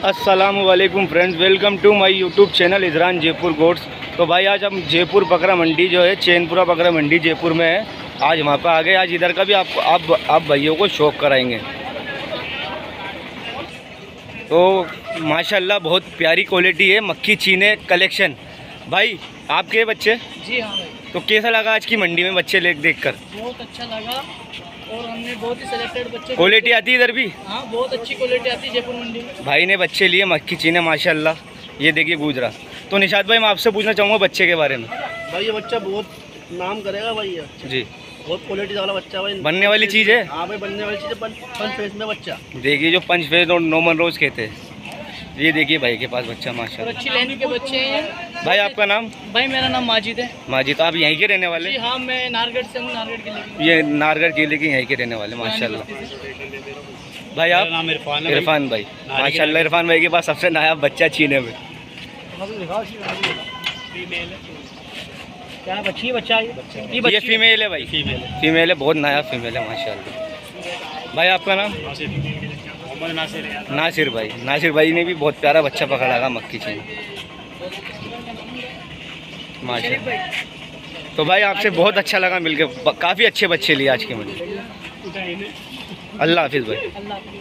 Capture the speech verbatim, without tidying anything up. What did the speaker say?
अस्सलामुअलैकुम friends, welcome to my YouTube channel इजरान Jaipur goats. तो भाई आज हम जयपुर बकरा मंडी जो है, चैनपुरा बकरा मंडी जयपुर में है। आज वहाँ पर आ गए। आज इधर का भी आपको आप आप भाइयों को शौक कराएंगे। तो माशाल्लाह बहुत प्यारी क्वालिटी है, मक्खी चीने कलेक्शन। भाई आपके बच्चे? जी हाँ भाई। तो कैसा लगा आज की मंडी में बच्चे ले देख कर? बहुत अच्छा लगा और हमने बहुत ही सिलेक्टेड बच्चे। क्वालिटी आती है इधर भी? हाँ, बहुत अच्छी क्वालिटी आती है जयपुर मंडी में। भाई ने बच्चे लिए मक्खी चीने माशाल्लाह, ये देखिए गुजरा। तो निशात भाई मैं आपसे पूछना चाहूँगा बच्चे के बारे में। भाई ये बच्चा बहुत नाम करेगा भाई, ये जी बहुत क्वालिटी वाला बच्चा भाई। बनने वाली चीज़ है। हाँ भाई, बनने वाली चीज़ है। पंच पंच फेस में बच्चा देखिए, जो पंच फेज और नोमन रोज कहते हैं। ये देखिए भाई के पास बच्चा और माशाल्लाह। अच्छी लेंथ के बच्चे हैं। भाई आपका नाम? भाई मेरा नाम माजिद है। माजिद, तो आप यहीं के रहने वाले? जी हाँ, मैं नारगढ़ से हूँ, नारगढ़ के लिए। ये नारगढ़ जिले के यहीं के रहने वाले माशाल्लाह। भाई आप? नाम इरफान है। इरफान भाई माशाल्लाह। इरफान भाई के पास सबसे नायाब बच्चा चीने में। क्या बच्ची है? बच्चा ये ये फीमेल है भाई, फीमेल है। फीमेल है, बहुत नायाब फीमेल है माशाल्लाह। भाई आपका नाम? नासिर। नासिर भाई। नासिर भाई ने भी बहुत प्यारा बच्चा पकड़ा था मक्खी चीने माशाल्लाह। तो भाई आपसे बहुत अच्छा लगा मिलके, काफ़ी अच्छे बच्चे लिए आज के मंडी। अल्लाह हाफिज़ भाई। अल्लाह।